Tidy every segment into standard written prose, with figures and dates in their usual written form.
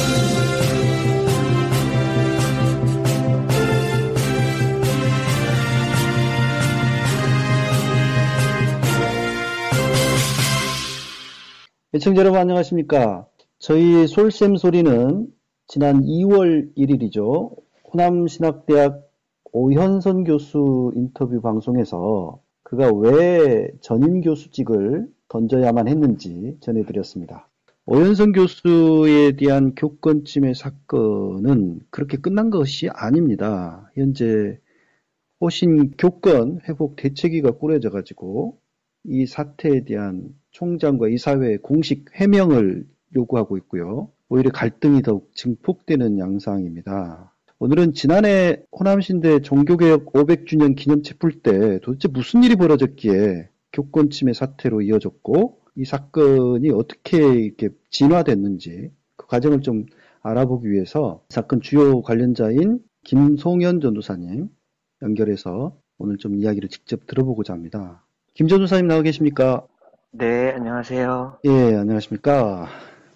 애청자 여러분 안녕하십니까? 저희 솔샘 소리는 지난 2월 1일이죠. 호남신학대학 오현선 교수 인터뷰 방송에서 그가 왜 전임 교수직을 던져야만 했는지 전해드렸습니다. 오현선 교수에 대한 교권 침해 사건은 그렇게 끝난 것이 아닙니다. 현재 호신 교권 회복 대책위가 꾸려져 가지고 이 사태에 대한 총장과 이사회의 공식 해명을 요구하고 있고요. 오히려 갈등이 더욱 증폭되는 양상입니다. 오늘은 지난해 호남신대 종교개혁 500주년 기념체 풀 때 도대체 무슨 일이 벌어졌기에 교권 침해 사태로 이어졌고 이 사건이 어떻게 이렇게 진화됐는지 그 과정을 좀 알아보기 위해서 사건 주요 관련자인 김송현 전도사님 연결해서 오늘 좀 이야기를 직접 들어보고자 합니다. 김 전도사님 나와 계십니까? 네, 안녕하세요. 예, 안녕하십니까.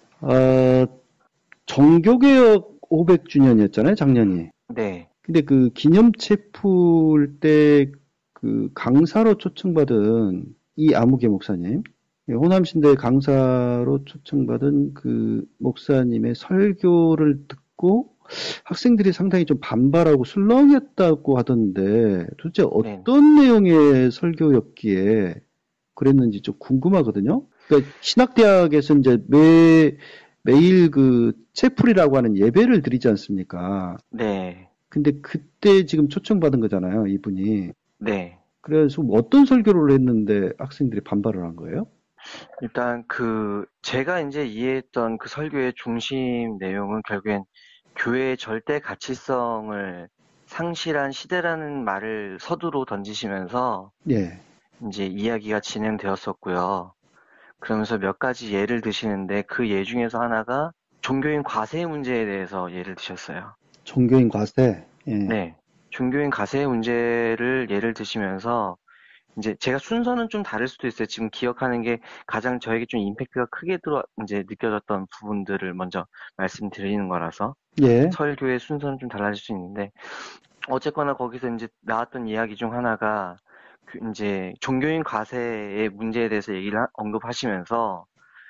정교개혁 500주년이었잖아요, 작년이. 네, 근데 그 기념체 풀 때 그 강사로 초청받은 이 아무개 목사님, 예, 호남신대 강사로 초청받은 그 목사님의 설교를 듣고 학생들이 상당히 좀 반발하고 술렁였다고 하던데 도대체 네, 어떤 내용의 설교였기에 그랬는지 좀 궁금하거든요. 그러니까 신학대학에서 이제 매일 그 채플이라고 하는 예배를 드리지 않습니까? 네, 근데 그때 지금 초청받은 거잖아요, 이분이. 네. 그래서 뭐 어떤 설교를 했는데 학생들이 반발을 한 거예요? 일단 제가 이제 이해했던 그 설교의 중심 내용은 결국엔 교회의 절대 가치성을 상실한 시대라는 말을 서두로 던지시면서 예. 이제 이야기가 진행되었었고요. 그러면서 몇 가지 예를 드시는데 그 예 중에서 하나가 종교인 과세 문제에 대해서 예를 드셨어요. 종교인 과세. 예. 네. 종교인 과세 문제를 예를 드시면서 이제 제가 순서는 좀 다를 수도 있어요. 지금 기억하는 게 가장 저에게 좀 임팩트가 크게 이제 느껴졌던 부분들을 먼저 말씀드리는 거라서 예. 설교의 순서는 좀 달라질 수 있는데 어쨌거나 거기서 이제 나왔던 이야기 중 하나가 이제 종교인 과세의 문제에 대해서 언급하시면서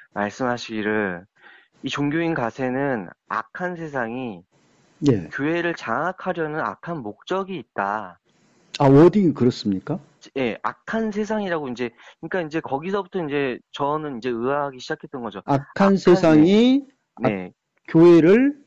말씀하시기를 이 종교인 과세는 악한 세상이 예. 교회를 장악하려는 악한 목적이 있다. 아, 워딩이 그렇습니까? 예, 악한 세상이라고 그러니까 이제 거기서부터 이제 저는 이제 의아하기 시작했던 거죠. 악한 네, 세상이 네, 교회를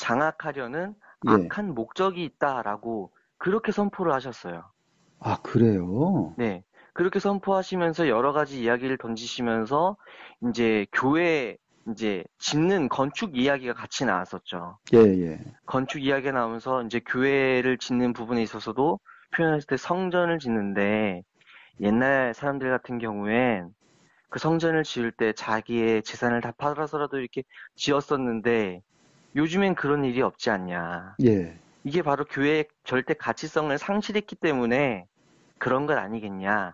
장악하려는 예. 악한 목적이 있다라고 그렇게 선포를 하셨어요. 아, 그래요? 네, 그렇게 선포하시면서 여러 가지 이야기를 던지시면서 이제 교회 이제 짓는 건축 이야기가 같이 나왔었죠. 예, 예. 건축 이야기가 나오면서 이제 교회를 짓는 부분에 있어서도 표현했을 때 성전을 짓는데 옛날 사람들 같은 경우엔 그 성전을 지을 때 자기의 재산을 다 팔아서라도 이렇게 지었었는데 요즘엔 그런 일이 없지 않냐. 예. 이게 바로 교회의 절대 가치성을 상실했기 때문에 그런 것 아니겠냐.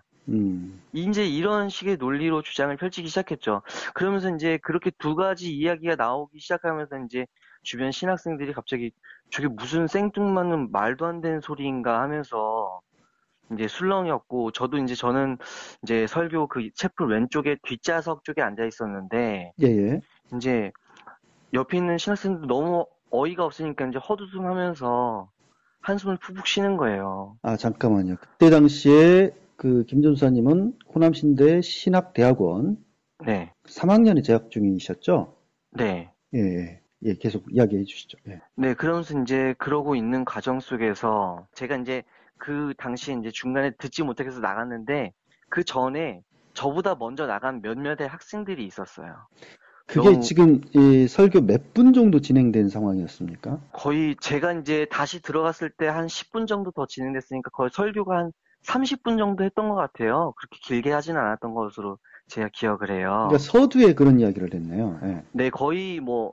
이제 이런 식의 논리로 주장을 펼치기 시작했죠. 그러면서 이제 그렇게 두 가지 이야기가 나오기 시작하면서 이제 주변 신학생들이 갑자기 저게 무슨 생뚱맞는 말도 안 되는 소리인가 하면서 이제 술렁이었고 저는 이제 설교 그 채플 왼쪽에 뒷좌석 쪽에 앉아 있었는데 예, 예. 이제 옆에 있는 신학생들 너무 어이가 없으니까 이제 헛웃음하면서 한숨을 푹푹 쉬는 거예요. 아, 잠깐만요. 그때 당시에 그 김 전사님은 호남신대 신학대학원 네, 3학년에 재학 중이셨죠? 네, 예, 예. 예, 계속 이야기해 주시죠. 예. 네. 그러면서 이제 그러고 있는 과정 속에서 제가 이제 그 당시에 이제 중간에 듣지 못해서 나갔는데 그 전에 저보다 먼저 나간 몇몇의 학생들이 있었어요. 그게 너무 지금 이 설교 몇 분 정도 진행된 상황이었습니까? 거의 제가 이제 다시 들어갔을 때 한 10분 정도 더 진행됐으니까 거의 설교가 한 30분 정도 했던 것 같아요. 그렇게 길게 하진 않았던 것으로 제가 기억을 그러니까 해요. 서두에 그런 이야기를 했네요. 예. 네, 거의 뭐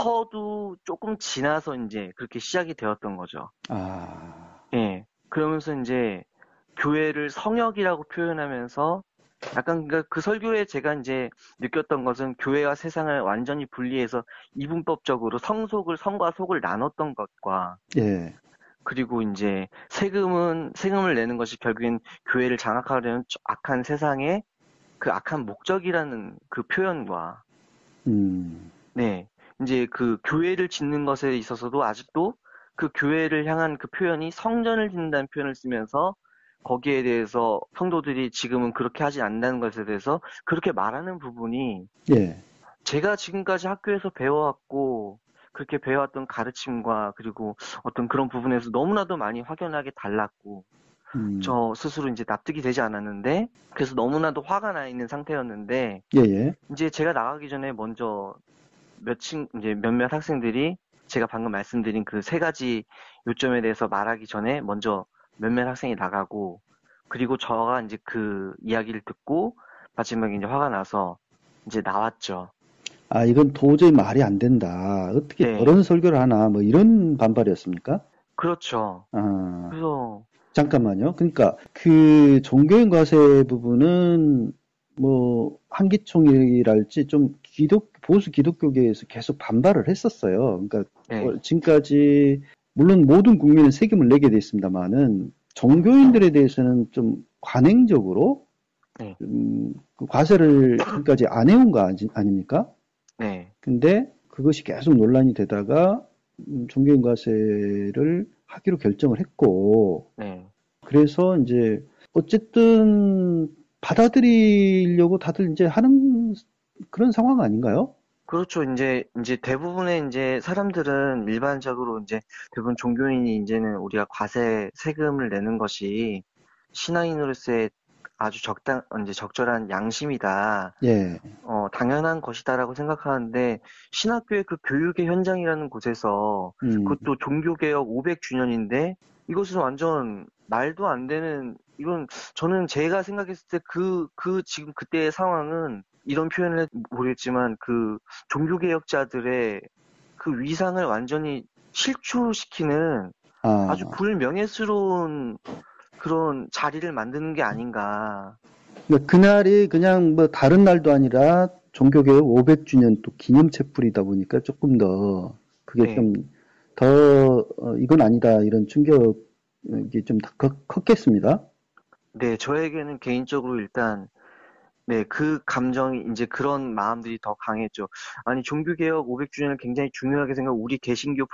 서두 조금 지나서 이제 그렇게 시작이 되었던 거죠. 아, 예. 그러면서 이제 교회를 성역이라고 표현하면서 약간 그 설교에 제가 이제 느꼈던 것은 교회와 세상을 완전히 분리해서 이분법적으로 성과 속을 나눴던 것과 예. 그리고 이제 세금을 내는 것이 결국엔 교회를 장악하려는 악한 세상의 그 악한 목적이라는 그 표현과 네. 이제 그 교회를 짓는 것에 있어서도 아직도 그 교회를 향한 그 표현이 성전을 짓는다는 표현을 쓰면서 거기에 대해서 성도들이 지금은 그렇게 하지 않는다는 것에 대해서 그렇게 말하는 부분이 예. 제가 지금까지 학교에서 배워왔고 그렇게 배워왔던 가르침과 그리고 어떤 그런 부분에서 너무나도 많이 확연하게 달랐고 저 스스로 이제 납득이 되지 않았는데 그래서 너무나도 화가 나 있는 상태였는데 예, 예. 이제 제가 나가기 전에 먼저 이제 몇몇 학생들이 제가 방금 말씀드린 그 세 가지 요점에 대해서 말하기 전에 먼저 몇몇 학생이 나가고 그리고 저가 이제 그 이야기를 듣고 마지막에 이제 화가 나서 이제 나왔죠. 아, 이건 도저히 말이 안 된다. 어떻게 네, 저런 설교를 하나, 뭐 이런 반발이었습니까? 그렇죠. 아, 그래서 잠깐만요. 그러니까 그 종교인 과세 부분은 뭐 한기총이랄지 좀 보수 기독교계에서 계속 반발을 했었어요. 그러니까 네, 지금까지 물론 모든 국민은 세금을 내게 돼 있습니다만은 종교인들에 대해서는 좀 관행적으로 네, 그 과세를 지금까지 안 해온 거 아닙니까? 네, 근데 그것이 계속 논란이 되다가 종교인과세를 하기로 결정을 했고, 네. 그래서 이제 어쨌든 받아들이려고 다들 이제 하는 그런 상황 아닌가요? 그렇죠. 이제 대부분의 이제 사람들은 일반적으로 이제 대부분 종교인이 이제는 우리가 세금을 내는 것이 신앙인으로서의 아주 이제 적절한 양심이다. 예, 당연한 것이다라고 생각하는데 신학교의 그 교육의 현장이라는 곳에서 음, 그것도 종교개혁 500주년인데 이것은 완전 말도 안 되는 이건 저는 제가 생각했을 때 지금 그때의 상황은 이런 표현을 모르겠지만 그 종교개혁자들의 그 위상을 완전히 실추시키는 아주 아, 불명예스러운 그런 자리를 만드는 게 아닌가. 그러니까 그날이 그냥 뭐 다른 날도 아니라 종교개혁 500주년 또 기념체풀이다 보니까 조금 더 그게 네. 좀 더 이건 아니다 이런 충격이 좀 더 컸겠습니다. 네, 저에게는 개인적으로 일단 네, 그 감정이 이제 그런 마음들이 더 강했죠. 아니, 종교개혁 500주년을 굉장히 중요하게 우리 개신교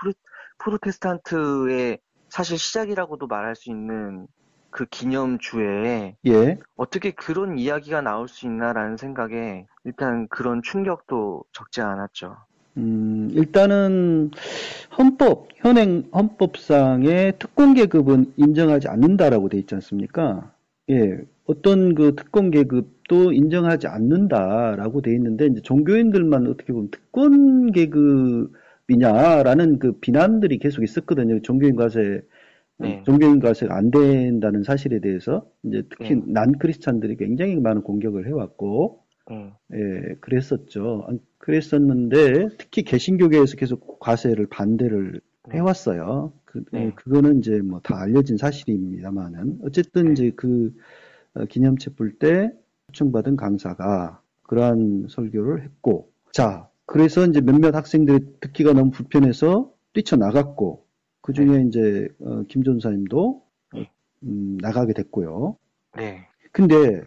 프로테스탄트의 사실 시작이라고도 말할 수 있는 그 기념주에 예. 어떻게 그런 이야기가 나올 수 있나라는 생각에 일단 그런 충격도 적지 않았죠. 일단은 현행 헌법상의 특권 계급은 인정하지 않는다라고 돼 있지 않습니까? 예, 어떤 그 특권 계급도 인정하지 않는다라고 돼 있는데, 이제 종교인들만 어떻게 보면 특권 계급이냐라는 그 비난들이 계속 있었거든요. 네, 종교인 과세가 안 된다는 사실에 대해서, 이제 특히 네, 난 크리스찬들이 굉장히 많은 공격을 해왔고, 네, 예, 그랬었죠. 그랬었는데, 특히 개신교계에서 계속 과세를 반대를 네, 해왔어요. 네, 그거는 이제 뭐 다 알려진 사실입니다만은. 어쨌든 네, 이제 그 기념체불 때 초청받은 강사가 그러한 설교를 했고, 자, 그래서 이제 몇몇 학생들이 듣기가 너무 불편해서 뛰쳐나갔고, 그 네, 중에 이제 김 전사님도 네, 나가게 됐고요. 네, 근데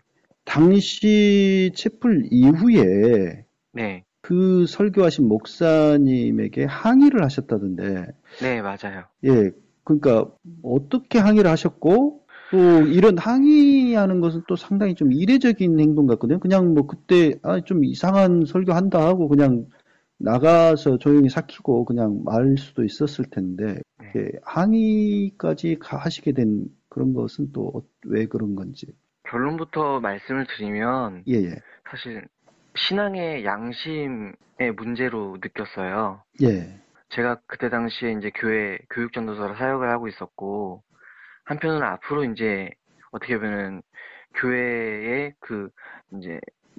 당시 채플 이후에 네, 그 설교하신 목사님에게 항의를 하셨다던데, 네, 맞아요. 예, 그러니까 어떻게 항의를 하셨고, 또 이런 항의하는 것은 또 상당히 좀 이례적인 행동 같거든요. 그냥 뭐 그때 좀 이상한 설교한다 하고 그냥 나가서 조용히 삭히고 그냥 말 수도 있었을 텐데, 네. 이렇게 항의까지 하시게 된 그런 것은 또 왜 그런 건지. 결론부터 말씀을 드리면 예, 예, 사실 신앙의 양심의 문제로 느꼈어요. 예, 제가 그때 당시에 이제 교회 교육전도사로 사역을 하고 있었고, 한편으로는 앞으로 이제 어떻게 보면 교회의 그 이제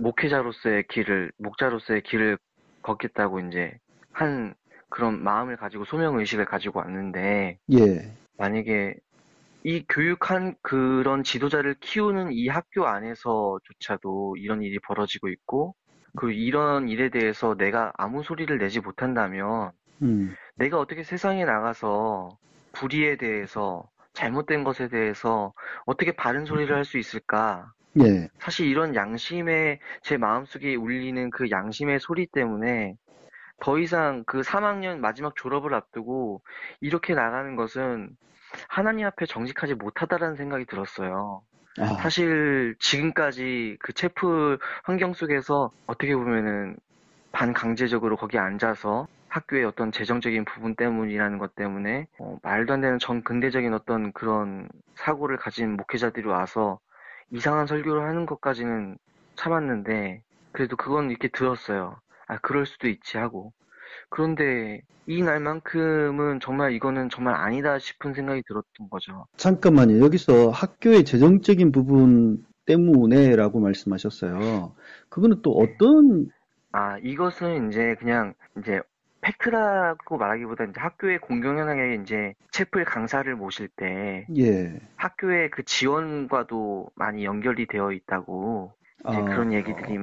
목자로서의 길을 걷겠다고 이제 한 그런 마음을 가지고 소명의식을 가지고 왔는데, 예, 만약에 이 교육한 그런 지도자를 키우는 이 학교 안에서조차도 이런 일이 벌어지고 있고, 그 이런 일에 대해서 내가 아무 소리를 내지 못한다면, 내가 어떻게 세상에 나가서 불의에 대해서, 잘못된 것에 대해서 어떻게 바른 소리를 할 수 있을까? 예. 사실 이런 양심에, 제 마음속에 울리는 그 양심의 소리 때문에 더 이상 그 3학년 마지막 졸업을 앞두고 이렇게 나가는 것은 하나님 앞에 정직하지 못하다라는 생각이 들었어요. 아, 사실 지금까지 그 체프 환경 속에서 어떻게 보면은 반강제적으로 거기 앉아서 학교의 어떤 재정적인 부분 때문이라는 것 때문에 말도 안 되는 정근대적인 어떤 그런 사고를 가진 목회자들이 와서 이상한 설교를 하는 것까지는 참았는데 그래도 그건 이렇게 들었어요. 아, 그럴 수도 있지 하고. 그런데 이 날만큼은 정말 이거는 정말 아니다 싶은 생각이 들었던 거죠. 잠깐만요. 여기서 학교의 재정적인 부분 때문에라고 말씀하셨어요. 그거는 또 네. 어떤, 아, 이것은 이제 그냥 이제 팩트라고 말하기보다 이제 학교의 공경 현황에 이제 채플 강사를 모실 때 예, 학교의 그 지원과도 많이 연결이 되어 있다고 이제 아, 그런 얘기들이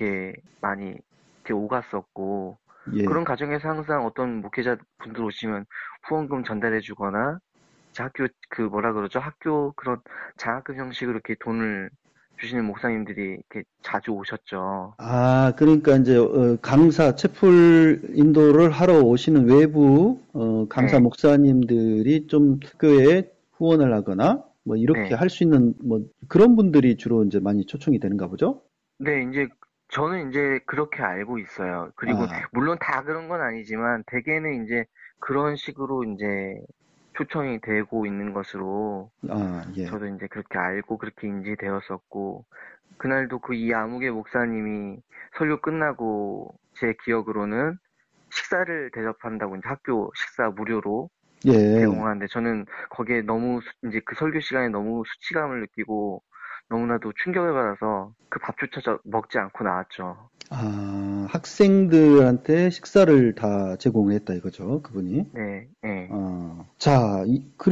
많이 이렇게 오갔었고 예. 그런 과정에서 항상 어떤 목회자 분들 오시면 후원금 전달해 주거나 이제 학교 그 뭐라 그러죠? 학교 그런 장학금 형식으로 이렇게 돈을 주시는 목사님들이 이렇게 자주 오셨죠. 아, 그러니까 이제 강사 채플 인도를 하러 오시는 외부 강사 네, 목사님들이 좀 학교에 후원을 하거나 뭐 이렇게 네. 할 수 있는 뭐 그런 분들이 주로 이제 많이 초청이 되는가 보죠? 네, 이제 저는 이제 그렇게 알고 있어요. 그리고 아, 물론 다 그런 건 아니지만 대개는 이제 그런 식으로 이제 초청이 되고 있는 것으로 아, 예, 저도 이제 그렇게 알고 그렇게 인지되었었고 그날도 그 이 아무개 목사님이 설교 끝나고 제 기억으로는 식사를 대접한다고 이제 학교 식사 무료로 예. 제공하는데 저는 거기에 너무 이제 그 설교 시간에 너무 수치감을 느끼고 너무나도 충격을 받아서 그 밥조차 먹지 않고 나왔죠. 아, 학생들한테 식사를 다 제공했다 이거죠, 그분이. 네, 네. 자,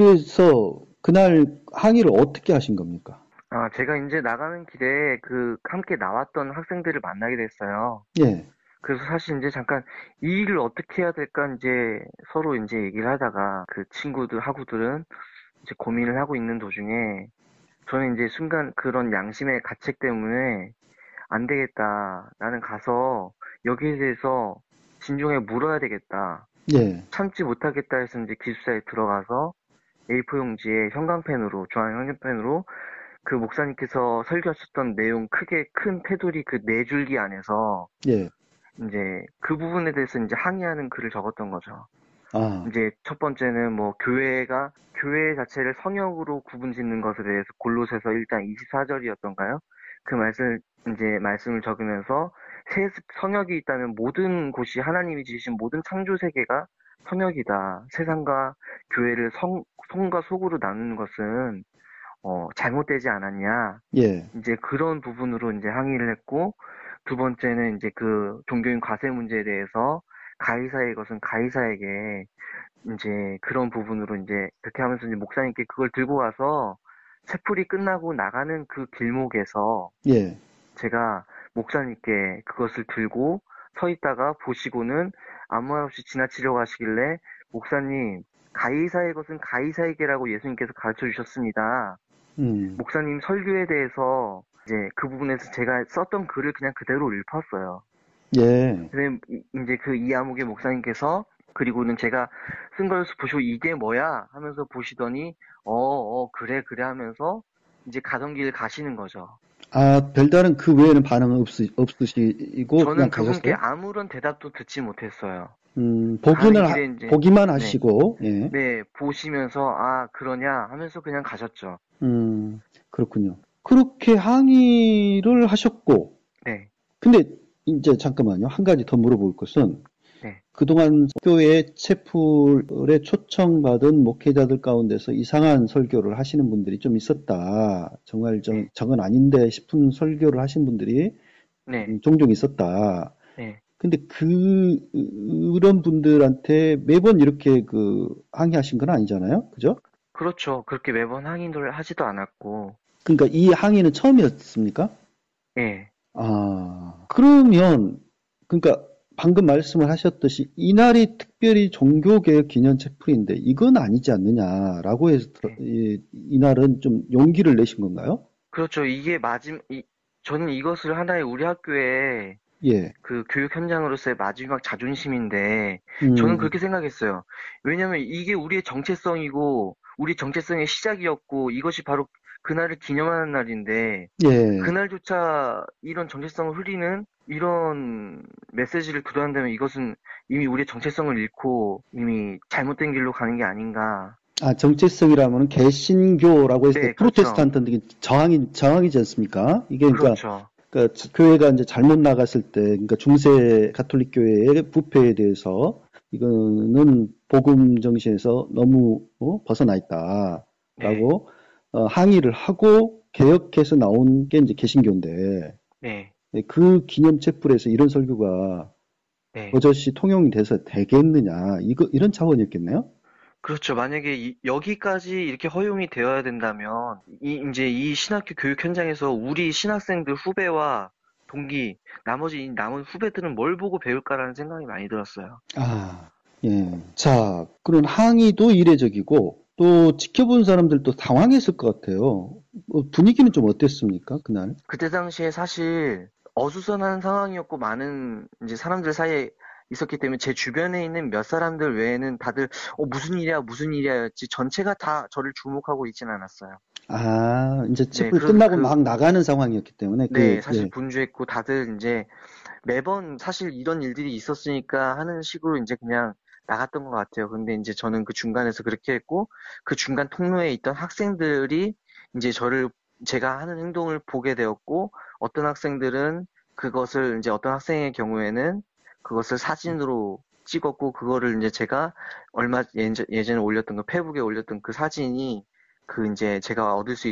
그래서 그날 항의를 어떻게 하신 겁니까? 아, 제가 이제 나가는 길에 그 함께 나왔던 학생들을 만나게 됐어요. 예, 그래서 사실 이제 잠깐 이 일을 어떻게 해야 될까 이제 서로 이제 얘기를 하다가 그 친구들, 학우들은 이제 고민을 하고 있는 도중에 저는 이제 순간 그런 양심의 가책 때문에 안 되겠다. 나는 가서 여기에 대해서 진중하게 물어야 되겠다. 예, 참지 못하겠다 해서 이제 기숙사에 들어가서 A4 용지에 형광펜으로, 주황 형광펜으로 그 목사님께서 설교하셨던 내용 크게 큰 테두리 그 네 줄기 안에서 예. 이제 그 부분에 대해서 이제 항의하는 글을 적었던 거죠. 아, 이제 첫 번째는 뭐 교회 자체를 성역으로 구분 짓는 것에 대해서 골로새서 1장 24절이었던가요? 그 말씀을 적으면서 성역이 있다면 모든 곳이 하나님이 지으신 모든 창조 세계가 성역이다. 세상과 교회를 성과 속으로 나누는 것은 잘못되지 않았냐. 예, 이제 그런 부분으로 이제 항의를 했고, 두 번째는 이제 그 종교인 과세 문제에 대해서 가이사의 것은 가이사에게 이제 그런 부분으로 이제 그렇게 하면서 이제 목사님께 그걸 들고 와서 채플이 끝나고 나가는 그 길목에서 예. 제가 목사님께 그것을 들고 서 있다가 보시고는 아무 말 없이 지나치려고 하시길래 목사님 가이사의 것은 가이사에게라고 예수님께서 가르쳐 주셨습니다. 음, 목사님 설교에 대해서 이제 그 부분에서 제가 썼던 글을 그냥 그대로 읊었어요. 예. 근데 이제 그 이아목의 목사님께서 그리고는 제가 쓴 걸 보시고 이게 뭐야 하면서 보시더니 그래 그래 하면서 이제 가던 길 가시는 거죠. 아, 별다른 그 외에는 반응은 없으시고 그냥 저는 그분께 가셨어요? 아무런 대답도 듣지 못했어요. 가는 보기는, 길에 이제 보기만 네, 하시고, 예. 네 보시면서 아 그러냐 하면서 그냥 가셨죠. 그렇군요. 그렇게 항의를 하셨고, 네, 근데 이제 잠깐만요. 한 가지 더 물어볼 것은, 네, 그동안 교회 채플에 초청받은 목회자들 가운데서 이상한 설교를 하시는 분들이 좀 있었다. 정말 네, 저건 아닌데 싶은 설교를 하신 분들이 네, 종종 있었다. 네. 근데 그런 분들한테 매번 이렇게 항의하신 건 아니잖아요. 그죠? 그렇죠. 그렇게 매번 항의를 하지도 않았고. 그러니까 이 항의는 처음이었습니까? 예. 아, 그러면, 그러니까 방금 말씀을 하셨듯이 이날이 특별히 종교개혁 기념 채플인데 이건 아니지 않느냐라고 해서 네. 이날은 좀 용기를 내신 건가요? 그렇죠. 저는 이것을 하나의 우리 학교의 예. 그 교육 현장으로서의 마지막 자존심인데, 저는 음, 그렇게 생각했어요. 왜냐면 이게 우리의 정체성이고, 우리 정체성의 시작이었고, 이것이 바로 그날을 기념하는 날인데, 예. 그날조차 이런 정체성을 흐리는 이런 메시지를 교도한다면 이것은 이미 우리의 정체성을 잃고 이미 잘못된 길로 가는 게 아닌가. 아, 정체성이라면 개신교라고 했을 때 네, 그렇죠. 프로테스탄트들이 저항이지 않습니까? 이게 그렇죠. 그러니까 교회가 이제 잘못 나갔을 때, 그러니까 중세 가톨릭 교회의 부패에 대해서 이거는 복음 정신에서 너무 벗어나 네, 있다라고 항의를 하고 개혁해서 나온 게 이제 개신교인데 네, 네, 그 기념 촛불에서 이런 설교가 네. 버젓이 통용이 돼서 되겠느냐 이런 차원이었겠네요. 그렇죠. 만약에 여기까지 이렇게 허용이 되어야 된다면, 이제 이 신학교 교육 현장에서 우리 신학생들 후배와 동기, 나머지 이 남은 후배들은 뭘 보고 배울까라는 생각이 많이 들었어요. 아, 예. 자, 그런 항의도 이례적이고, 또 지켜본 사람들도 당황했을 것 같아요. 분위기는 좀 어땠습니까, 그날? 그때 당시에 사실 어수선한 상황이었고 많은 이제 사람들 사이에 있었기 때문에 제 주변에 있는 몇 사람들 외에는 다들 무슨 일이야 무슨 일이야였지 전체가 다 저를 주목하고 있진 않았어요. 아, 이제 네, 촛불 끝나고 막 나가는 상황이었기 때문에, 네, 사실 예. 분주했고 다들 이제 매번 사실 이런 일들이 있었으니까 하는 식으로 이제 그냥 나갔던 것 같아요. 근데 이제 저는 그 중간에서 그렇게 했고 그 중간 통로에 있던 학생들이 이제 제가 하는 행동을 보게 되었고 어떤 학생들은 그것을 이제 어떤 학생의 경우에는 그것을 사진으로 찍었고 그거를 이제 제가 얼마 예전에 올렸던 그 페북에 올렸던 그 사진이 그 이제 제가 얻을 수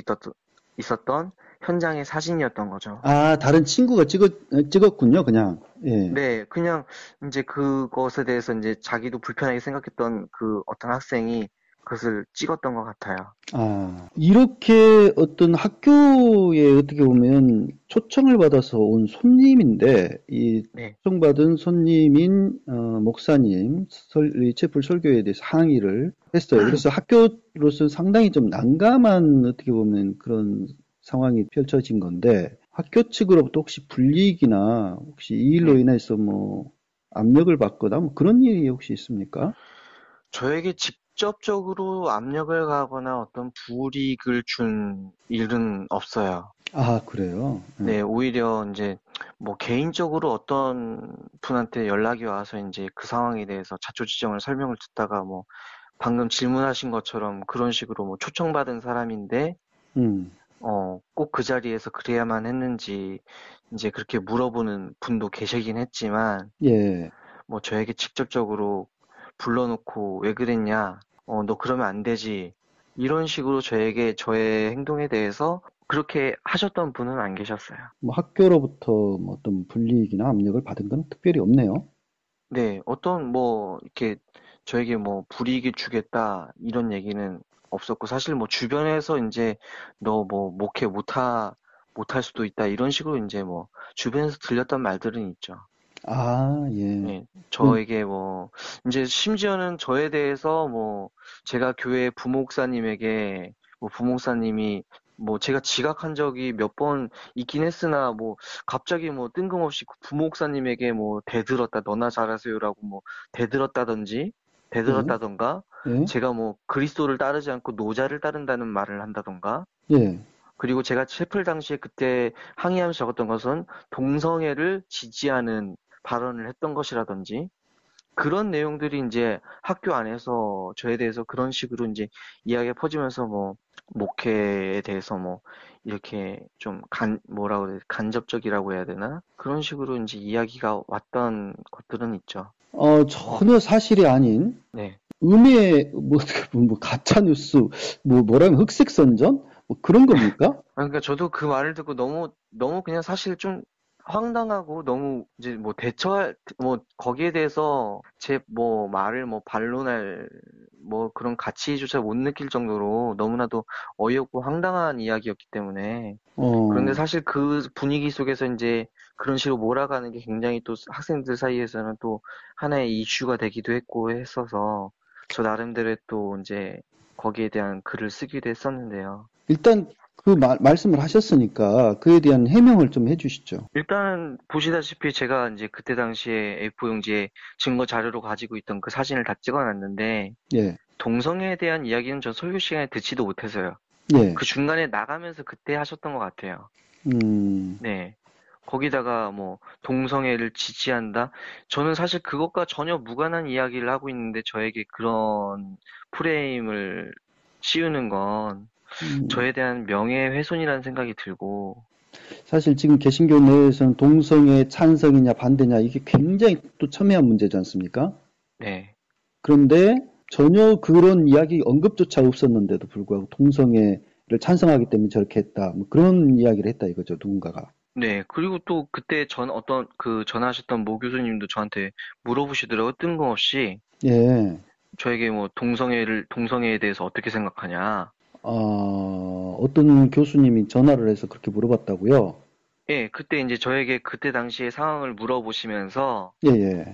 있었던 현장의 사진이었던 거죠. 아, 다른 친구가 찍었군요, 그냥. 예. 네, 그냥 이제 그것에 대해서 이제 자기도 불편하게 생각했던 그 어떤 학생이 그것을 찍었던 것 같아요. 아, 이렇게 어떤 학교에 어떻게 보면 초청을 받아서 온 손님인데, 이 네, 초청받은 손님인, 목사님, 이 채플 설교에 대해서 항의를 했어요. 그래서 학교로서 상당히 좀 난감한 어떻게 보면 그런 상황이 펼쳐진 건데, 학교 측으로부터 혹시 불이익이나 혹시 이 일로 네. 인해서 뭐 압력을 받거나 뭐 그런 일이 혹시 있습니까? 저에게 직접적으로 압력을 가거나 어떤 불이익을 준 일은 없어요. 아, 그래요? 네, 오히려 이제 뭐 개인적으로 어떤 분한테 연락이 와서 이제 그 상황에 대해서 자초지종을 설명을 듣다가 뭐 방금 질문하신 것처럼 그런 식으로 뭐 초청받은 사람인데 음, 꼭 그 자리에서 그래야만 했는지, 이제 그렇게 물어보는 분도 계시긴 했지만, 예. 뭐 저에게 직접적으로 불러놓고 왜 그랬냐, 너 그러면 안 되지. 이런 식으로 저에게 저의 행동에 대해서 그렇게 하셨던 분은 안 계셨어요. 뭐 학교로부터 뭐 어떤 불이익이나 압력을 받은 건 특별히 없네요. 네, 이렇게 저에게 뭐 불이익을 주겠다, 이런 얘기는 없었고, 사실 뭐 주변에서 이제 너 뭐 못할 수도 있다, 이런 식으로 이제 뭐 주변에서 들렸던 말들은 있죠. 아, 예. 네, 그, 저에게 뭐, 이제 심지어는 저에 대해서 뭐, 제가 교회 부목사님에게, 뭐, 부목사님이, 뭐, 제가 지각한 적이 몇 번 있긴 했으나, 뭐, 갑자기 뭐, 뜬금없이 그 부목사님에게 뭐, 대들었다, 너나 잘하세요라고 뭐, 대들었다든지, 예, 대들었다던가, 예, 제가 뭐, 그리스도를 따르지 않고 노자를 따른다는 말을 한다던가, 예. 그리고 제가 채플 당시에 그때 항의하면서 적었던 것은 동성애를 지지하는 발언을 했던 것이라든지 그런 내용들이 이제 학교 안에서 저에 대해서 그런 식으로 이제 이야기가 퍼지면서 뭐 목회에 대해서 뭐 이렇게 좀 뭐라고 해야 돼 간접적이라고 해야 되나? 그런 식으로 이제 이야기가 왔던 것들은 있죠. 전혀 사실이 아닌 네. 뭐, 어떻게 보면 뭐 가짜 뉴스, 뭐라면 흑색 선전? 뭐 그런 겁니까? 그러니까 저도 그 말을 듣고 너무 그냥 사실 좀 황당하고 너무 이제 거기에 대해서 제 뭐 말을 뭐 반론할 뭐 그런 가치조차 못 느낄 정도로 너무나도 어이없고 황당한 이야기였기 때문에. 그런데 사실 그 분위기 속에서 이제 그런 식으로 몰아가는 게 굉장히 또 학생들 사이에서는 또 하나의 이슈가 되기도 했고 했어서 저 나름대로 또 이제 거기에 대한 글을 쓰기도 했었는데요. 일단 그 말씀을 하셨으니까 그에 대한 해명을 좀 해주시죠. 일단 보시다시피 제가 이제 그때 당시에 A4용지에 증거 자료로 가지고 있던 그 사진을 다 찍어놨는데 예, 동성애에 대한 이야기는 전 설교 시간에 듣지도 못해서요. 예, 그 중간에 나가면서 그때 하셨던 것 같아요. 네. 거기다가 뭐 동성애를 지지한다? 저는 사실 그것과 전혀 무관한 이야기를 하고 있는데 저에게 그런 프레임을 씌우는 건 저에 대한 명예훼손이라는 생각이 들고. 사실 지금 개신교 내에서는 동성애 찬성이냐 반대냐 이게 굉장히 또 첨예한 문제지 않습니까? 네. 그런데 전혀 그런 이야기 언급조차 없었는데도 불구하고 동성애를 찬성하기 때문에 저렇게 했다. 뭐 그런 이야기를 했다 이거죠, 누군가가. 네. 그리고 또 그때 어떤 전화하셨던 모 교수님도 저한테 물어보시더라고요. 뜬금없이. 예. 저에게 뭐 동성애에 대해서 어떻게 생각하냐. 어떤 교수님이 전화를 해서 그렇게 물어봤다고요? 예, 그때 이제 저에게 그때 당시의 상황을 물어보시면서 예, 예.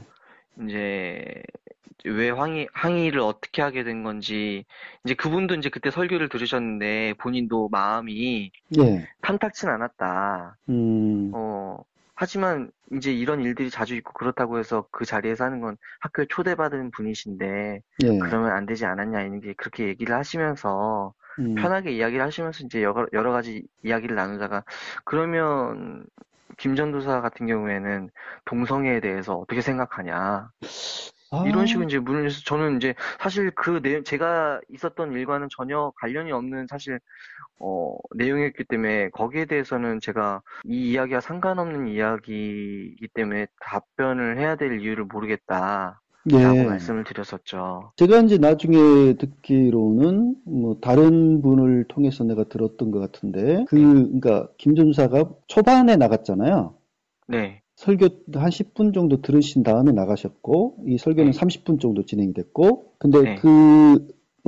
이제 왜 항의를 어떻게 하게 된 건지, 이제 그분도 이제 그때 설교를 들으셨는데 본인도 마음이 예. 탐탁진 않았다. 음, 하지만 이제 이런 일들이 자주 있고 그렇다고 해서 그 자리에서 하는 건 학교에 초대받은 분이신데 예. 그러면 안 되지 않았냐 이런 게 그렇게 얘기를 하시면서 음. 편하게 이야기를 하시면서 이제 여러 가지 이야기를 나누다가 그러면 김 전도사 같은 경우에는 동성애에 대해서 어떻게 생각하냐 이런 아, 식으로 이제 물으서 저는 이제 사실 그 내용 제가 있었던 일과는 전혀 관련이 없는 사실 내용이었기 때문에 거기에 대해서는 제가 이 이야기와 상관없는 이야기이기 때문에 답변을 해야 될 이유를 모르겠다라고 예. 말씀을 드렸었죠. 제가 이제 나중에 듣기로는 뭐 다른 분을 통해서 내가 들었던 것 같은데 네, 그러니까 김전사가 초반에 나갔잖아요. 네, 설교 한 10분 정도 들으신 다음에 나가셨고 이 설교는 네, 30분 정도 진행이 됐고 근데 네, 그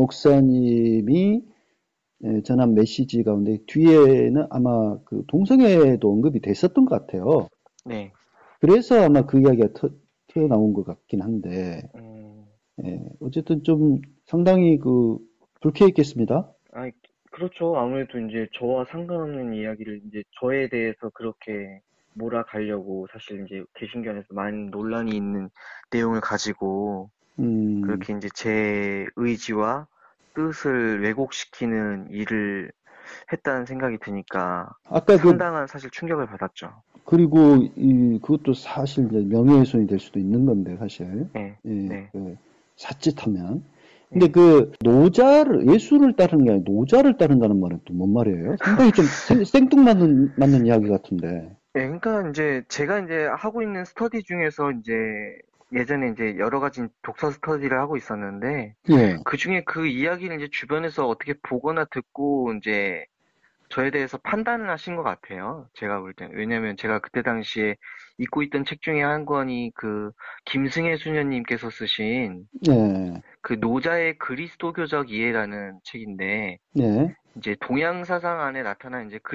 목사님이 전한 메시지 가운데 뒤에는 아마 그 동성애도 언급이 됐었던 것 같아요. 네. 그래서 아마 그 이야기가 튀어나온 것 같긴 한데 음, 어쨌든 좀 상당히 그 불쾌했겠습니다. 아, 그렇죠. 아무래도 이제 저와 상관없는 이야기를 이제 저에 대해서 그렇게 몰아가려고 사실 이제 개신교안에서 많은 논란이 있는 내용을 가지고 음, 그렇게 이제 제 의지와 뜻을 왜곡시키는 일을 했다는 생각이 드니까 아까 상당한 사실 충격을 받았죠. 그리고 그것도 사실 이제 명예훼손이 될 수도 있는 건데, 사실. 네, 예, 네, 자칫하면. 근데 네. 그 예수를 따르는 게 아니라 노자를 따른다는 말은 또 뭔 말이에요? 상당히 좀 생뚱맞는 이야기 같은데. 네, 그러니까 이제 제가 이제 하고 있는 스터디 중에서 이제 예전에 이제 여러 가지 독서 스터디를 하고 있었는데 예, 그 중에 그 이야기를 이제 주변에서 어떻게 보거나 듣고 이제 저에 대해서 판단을 하신 것 같아요. 제가 볼 때. 왜냐면 제가 그때 당시에 읽고 있던 책 중에 한 권이 그 김승혜 수녀님께서 쓰신 예, 그 노자의 그리스도교적 이해라는 책인데 예, 이제 동양 사상 안에 나타난 이제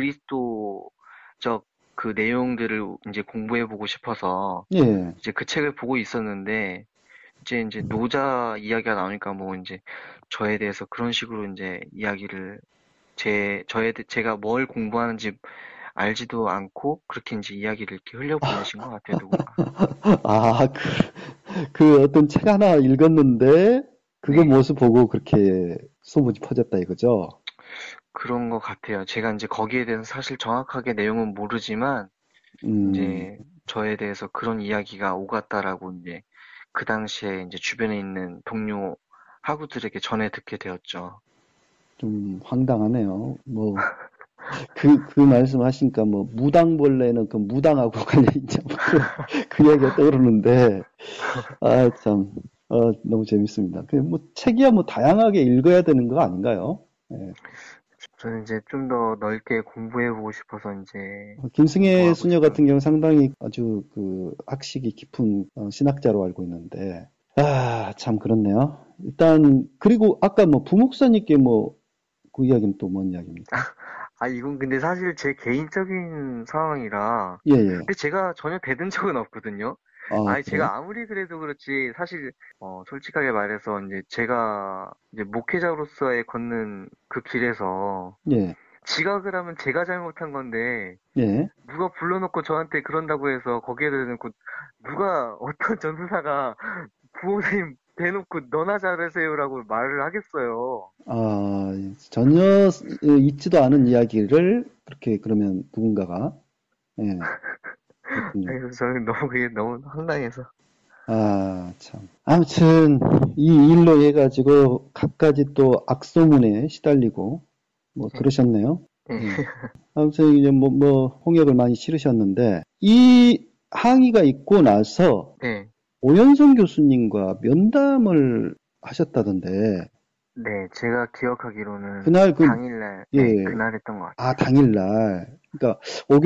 그리스도적 그 내용들을 이제 공부해 보고 싶어서 예. 이제 그 책을 보고 있었는데 이제 노자 이야기가 나오니까 뭐 이제 저에 대해서 그런 식으로 이제 이야기를 제가 뭘 공부하는지 알지도 않고 그렇게 이제 이야기를 이렇게 흘려보내신 것 같아요, 누군가. 아, 그 어떤 책 하나 읽었는데, 그거 네, 모습 보고 그렇게 소문이 퍼졌다 이거죠? 그런 것 같아요. 제가 이제 거기에 대해서 사실 정확하게 내용은 모르지만 음, 이제 저에 대해서 그런 이야기가 오갔다라고 이제 그 당시에 이제 주변에 있는 동료 학우들에게 전해 듣게 되었죠. 좀 황당하네요. 뭐, 그 말씀 하시니까 뭐, 무당벌레는 그 무당하고 관련있냐, 뭐 그 이야기가 떠오르는데, 아, 참, 너무 재밌습니다. 뭐, 책이야 뭐, 다양하게 읽어야 되는 거 아닌가요? 예. 저는 이제 좀 더 넓게 공부해보고 싶어서 이제 김승혜 공부하고 수녀 같은 있습니다. 경우 상당히 아주 그 학식이 깊은 신학자로 알고 있는데, 아, 참 그렇네요. 일단, 그리고 아까 뭐 부목사님께 뭐, 그 이야기는 또 뭔 이야기입니까? 아, 이건 근데 사실 제 개인적인 상황이라, 예, 예. 근데 제가 전혀 대든 적은 없거든요. 아, 아니, 그래요? 제가 아무리 그래도 그렇지, 사실, 솔직하게 말해서, 이제 제가, 이제 목회자로서의 걷는 그 길에서, 예, 지각을 하면 제가 잘못한 건데, 예. 누가 불러놓고 저한테 그런다고 해서, 거기에 대해서 누가, 어떤 전도사가, 부모님 대놓고 너나 잘하세요라고 말을 하겠어요. 아, 전혀 있지도 않은 이야기를 그렇게 그러면 누군가가, 예, 그렇군요. 그래서 저는 너무 그게 너무 황당해서. 아, 참. 아무튼, 이 일로 해가지고, 갖가지 또 악소문에 시달리고, 뭐, 예, 그러셨네요. 예, 예. 아무튼, 이제 홍역을 많이 치르셨는데, 이 항의가 있고 나서, 네, 오연성 교수님과 면담을 하셨다던데, 네, 제가 기억하기로는 그날 당일날, 네, 예, 그날 했던 것 아, 같아요. 당일날. 그러니까, 오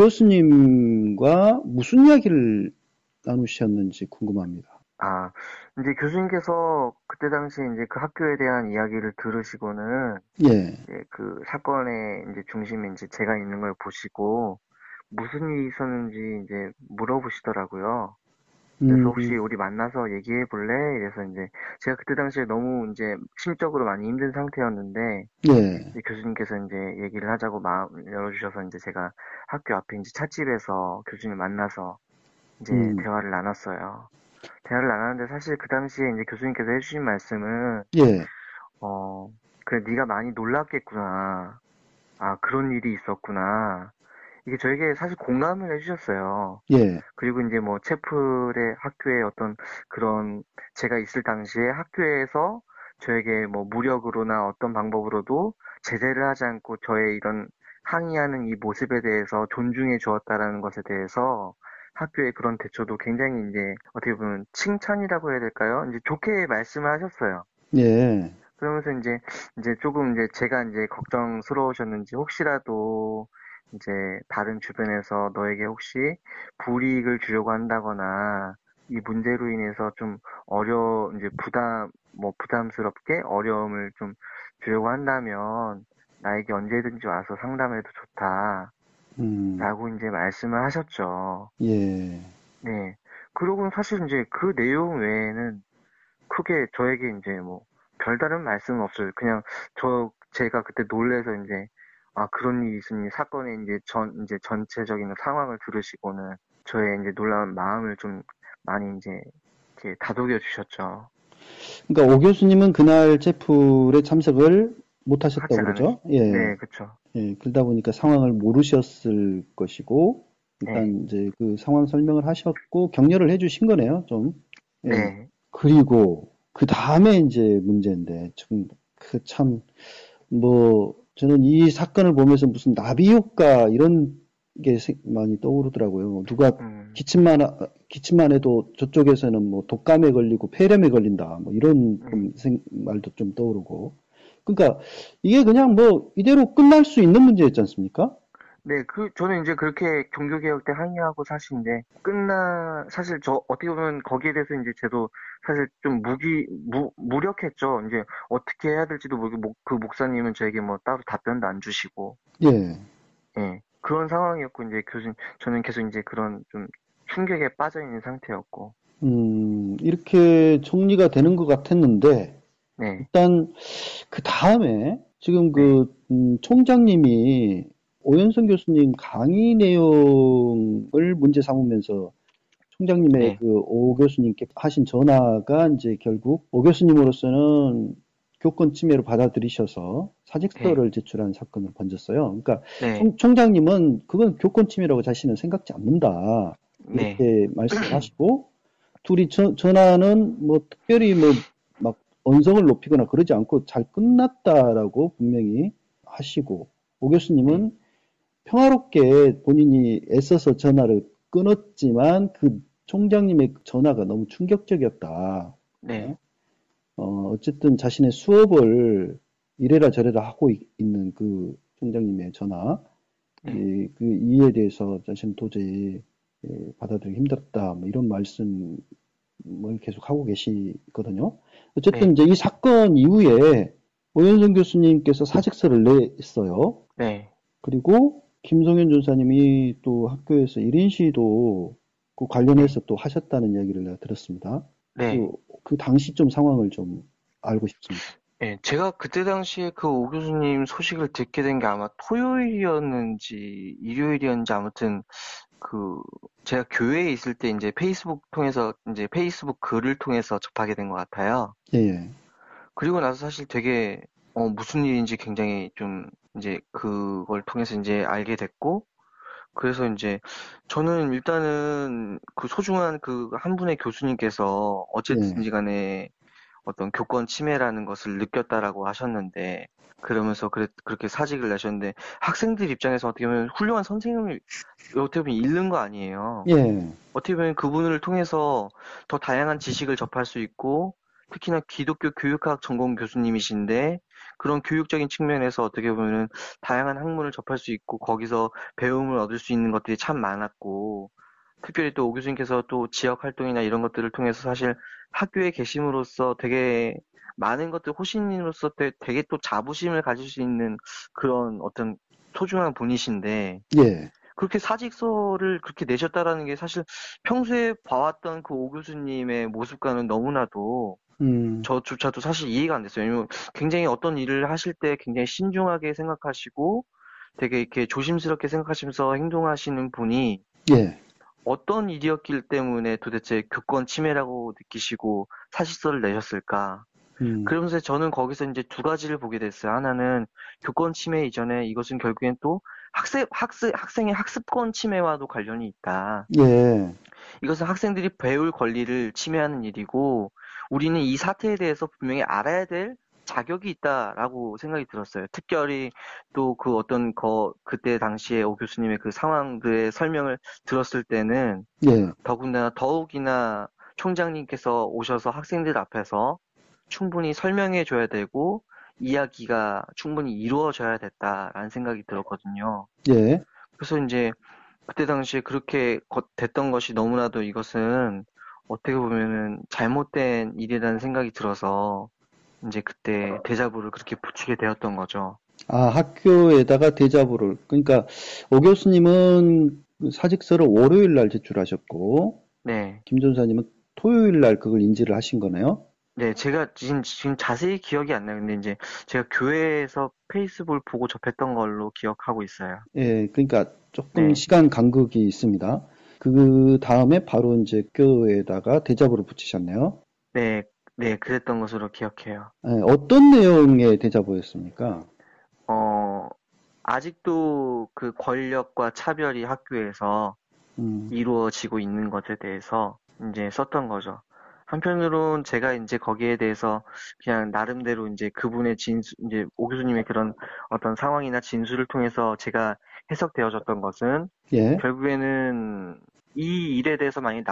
교수님과 무슨 이야기를 나누셨는지 궁금합니다. 아, 이제 교수님께서 그때 당시에 이제 그 학교에 대한 이야기를 들으시고는 예, 이제 그 사건의 이제 중심에 이제 제가 있는 걸 보시고 무슨 일이 있었는지 이제 물어보시더라고요. 그래서 혹시 음, 우리 만나서 얘기해 볼래? 이래서 이제 제가 그때 당시에 너무 이제 심적으로 많이 힘든 상태였는데 예, 이제 교수님께서 이제 얘기를 하자고 마음 열어주셔서 이제 제가 학교 앞에 이제 찻집에서 교수님 만나서 이제 음, 대화를 나눴어요. 대화를 나눴는데 사실 그 당시에 이제 교수님께서 해주신 말씀은 예, 어 그래 네가 많이 놀랐겠구나. 아 그런 일이 있었구나. 이게 저에게 사실 공감을 해주셨어요. 예, 그리고 이제 뭐 채플의 학교의 어떤 그런 제가 있을 당시에 학교에서 저에게 뭐 무력으로나 어떤 방법으로도 제재를 하지 않고 저의 이런 항의하는 이 모습에 대해서 존중해 주었다라는 것에 대해서 학교의 그런 대처도 굉장히 이제 어떻게 보면 칭찬이라고 해야 될까요? 이제 좋게 말씀을 하셨어요. 예, 그러면서 이제 조금 이제 제가 이제 걱정스러우셨는지 혹시라도 이제 다른 주변에서 너에게 혹시 불이익을 주려고 한다거나 이 문제로 인해서 좀 이제 부담스럽게 어려움을 좀 주려고 한다면 나에게 언제든지 와서 상담해도 좋다. 음, 라고 이제 말씀을 하셨죠. 예, 네. 그러고는 사실 이제 그 내용 외에는 크게 저에게 이제 뭐 별다른 말씀은 없어요. 그냥 제가 그때 놀래서 이제 아 그런 일이 있으니 사건의 이제 전체적인 상황을 들으시고는 저의 이제 놀라운 마음을 좀 많이 이제 이렇게 다독여 주셨죠. 그러니까 오 교수님은 그날 채플에 참석을 못 하셨다고 하진 않으시. 그러죠? 예, 네, 그쵸. 예, 그러다 보니까 상황을 모르셨을 것이고, 네, 일단 이제 그 상황 설명을 하셨고, 격려를 해주신 거네요, 좀. 예. 네, 그리고, 그 다음에 이제 문제인데, 지금, 저는 이 사건을 보면서 무슨 나비 효과, 이런 게 많이 떠오르더라고요. 누가 음, 기침만 해도 저쪽에서는 뭐 독감에 걸리고 폐렴에 걸린다, 뭐 이런 네. 말도 좀 떠오르고. 그러니까 이게 그냥 뭐 이대로 끝날 수 있는 문제였지 않습니까? 네, 저는 이제 그렇게 종교개혁 때 항의하고 사실인데, 사실 어떻게 보면 거기에 대해서 이제 저도 사실 좀 무력했죠. 이제 어떻게 해야 될지도 모르고, 그 목사님은 저에게 뭐 따로 답변도 안 주시고, 예. 예. 그런 상황이었고, 이제 저는 계속 이제 그런 좀 충격에 빠져 있는 상태였고, 이렇게 정리가 되는 것 같았는데, 네, 일단 그 다음에 지금 네, 총장님이 오연선 교수님 강의 내용을 문제 삼으면서 총장님의 네, 그 오 교수님께 하신 전화가 이제 결국 오 교수님으로서는 교권 침해로 받아들이셔서 네, 사직서를 제출한 사건을 번졌어요. 그러니까 네, 총장님은 그건 교권 침해라고 자신은 생각지 않는다. 네, 이렇게 말씀을 하시고 둘이 전화는 뭐 특별히 뭐 막 언성을 높이거나 그러지 않고 잘 끝났다라고 분명히 하시고 오 네, 교수님은 평화롭게 본인이 애써서 전화를 끊었지만 그 총장님의 전화가 너무 충격적이었다. 예? 네, 어쨌든 자신의 수업을 이래라 저래라 하고 있는 그 총장님의 전화, 네, 그 이에 대해서 자신은 도저히 받아들이기 힘들었다. 뭐 이런 말씀을 계속 하고 계시거든요. 어쨌든 네. 이제 이 사건 이후에 오현선 교수님께서 사직서를 냈어요. 네. 그리고 김성현 전사님이 또 학교에서 1인 시위도 그 관련해서 또 하셨다는 이야기를 내가 들었습니다. 네. 그 당시 좀 상황을 좀 알고 싶습니다. 네, 제가 그때 당시에 그 오 교수님 소식을 듣게 된 게 아마 토요일이었는지 일요일이었는지 아무튼 그 제가 교회에 있을 때 이제 페이스북 글을 통해서 접하게 된 것 같아요. 예, 예. 그리고 나서 사실 되게 무슨 일인지 굉장히 좀 이제 그걸 통해서 이제 알게 됐고 그래서 이제 저는 일단은 그 소중한 그 한 분의 교수님께서 예. 어쨌든지 간에 어떤 교권 침해라는 것을 느꼈다라고 하셨는데 그러면서 그렇게 사직을 내셨는데 학생들 입장에서 어떻게 보면 훌륭한 선생님을 어떻게 보면 잃는 거 아니에요. 예. 어떻게 보면 그분을 통해서 더 다양한 지식을 접할 수 있고 특히나 기독교 교육학 전공 교수님이신데 그런 교육적인 측면에서 어떻게 보면은 다양한 학문을 접할 수 있고 거기서 배움을 얻을 수 있는 것들이 참 많았고 특별히 또 오 교수님께서 또 지역 활동이나 이런 것들을 통해서 사실 학교에 계심으로써 되게 많은 것들 호신으로서 되게 또 자부심을 가질 수 있는 그런 어떤 소중한 분이신데 예. 그렇게 사직서를 그렇게 내셨다라는 게 사실 평소에 봐왔던 그 오 교수님의 모습과는 너무나도 저조차도 사실 이해가 안 됐어요. 왜냐면 굉장히 어떤 일을 하실 때 굉장히 신중하게 생각하시고 되게 이렇게 조심스럽게 생각하시면서 행동하시는 분이 예. 어떤 일이었길 때문에 도대체 교권 침해라고 느끼시고 사직서를 내셨을까? 그러면서 저는 거기서 이제 두 가지를 보게 됐어요. 하나는 교권 침해 이전에 이것은 결국엔 또 학생의 학습권 침해와도 관련이 있다. 예. 이것은 학생들이 배울 권리를 침해하는 일이고 우리는 이 사태에 대해서 분명히 알아야 될 자격이 있다라고 생각이 들었어요. 특별히 또 그 어떤 그때 당시에 오 교수님의 그 상황들의 설명을 들었을 때는 예. 더욱이나 총장님께서 오셔서 학생들 앞에서 충분히 설명해 줘야 되고 이야기가 충분히 이루어져야 됐다라는 생각이 들었거든요. 예. 그래서 이제 그때 당시에 그렇게 됐던 것이 너무나도 이것은 어떻게 보면은 잘못된 일이라는 생각이 들어서 이제 그때 대자보를 그렇게 붙이게 되었던 거죠. 아, 학교에다가 대자보를. 그러니까 오 교수님은 그 사직서를 월요일 날 제출하셨고 네. 김 전사님은 토요일 날 그걸 인지를 하신 거네요. 네, 제가 지금 자세히 기억이 안 나요. 근데 이제 제가 교회에서 페이스북을 보고 접했던 걸로 기억하고 있어요. 예, 그러니까 조금 네, 시간 간극이 있습니다. 그 다음에 바로 이제 학교에다가 대자보를 붙이셨네요. 네, 네, 그랬던 것으로 기억해요. 예, 어떤 내용의 대자보였습니까? 어, 아직도 그 권력과 차별이 학교에서 음, 이루어지고 있는 것에 대해서 이제 썼던 거죠. 한편으론 제가 이제 거기에 대해서 그냥 나름대로 이제 그분의 이제 오 교수님의 그런 어떤 상황이나 진술을 통해서 제가 해석되어졌던 것은 예, 결국에는 이 일에 대해서 만약에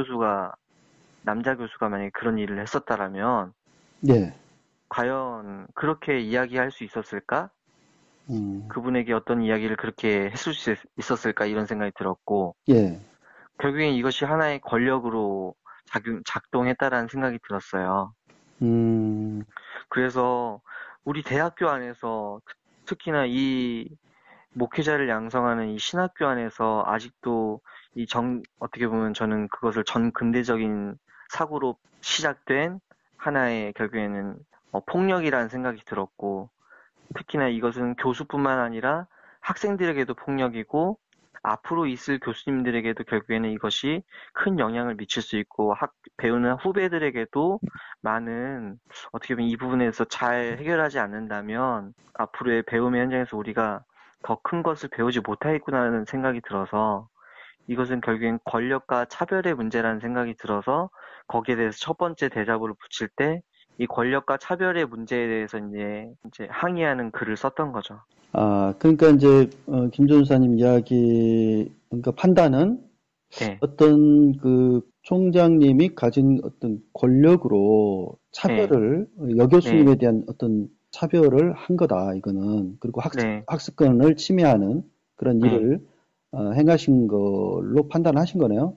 남자 교수가 만약에 그런 일을 했었다라면 예, 과연 그렇게 이야기할 수 있었을까? 음, 그분에게 어떤 이야기를 그렇게 했을 수 있었을까? 이런 생각이 들었고, 예, 결국엔 이것이 하나의 권력으로 작동했다라는 생각이 들었어요. 음, 그래서 우리 대학교 안에서 특히나 이 목회자를 양성하는 이 신학교 안에서 아직도 어떻게 보면 저는 그것을 전 근대적인 사고로 시작된 하나의 결국에는 폭력이라는 생각이 들었고, 특히나 이것은 교수뿐만 아니라 학생들에게도 폭력이고 앞으로 있을 교수님들에게도 결국에는 이것이 큰 영향을 미칠 수 있고 배우는 후배들에게도 많은 어떻게 보면 이 부분에서 잘 해결하지 않는다면 앞으로의 배움의 현장에서 우리가 더 큰 것을 배우지 못하겠구나라는 생각이 들어서 이것은 결국엔 권력과 차별의 문제라는 생각이 들어서 거기에 대해서 첫 번째 대자보를 붙일 때 이 권력과 차별의 문제에 대해서 이제 항의하는 글을 썼던 거죠. 아, 그러니까 이제 김 전사님 이야기, 그러니까 판단은 네, 어떤 그 총장님이 가진 어떤 권력으로 네, 차별을 네, 여교수님에 대한 어떤 차별을 한 거다 이거는 그리고 네, 학습권을 침해하는 그런 네. 일을 행하신 걸로 판단하신 거네요.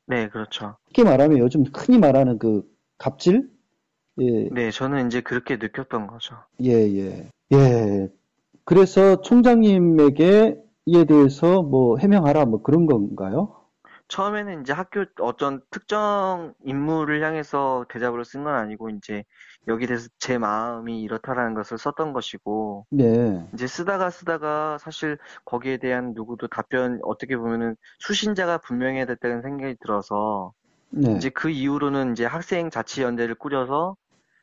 네, 그렇죠. 쉽게 말하면 요즘 흔히 말하는 그 갑질? 예, 네, 저는 이제 그렇게 느꼈던 거죠. 예, 예. 예. 그래서 총장님에게 이에 대해서 뭐 해명하라 뭐 그런 건가요? 처음에는 이제 학교 어떤 특정 인물을 향해서 대잡으로 쓴 건 아니고 이제 여기에 대해서 제 마음이 이렇다라는 것을 썼던 것이고 네, 이제 쓰다가 사실 거기에 대한 누구도 답변 어떻게 보면은 수신자가 분명해야 됐다는 생각이 들어서 네. 이제 그 이후로는 이제 학생 자치연대를 꾸려서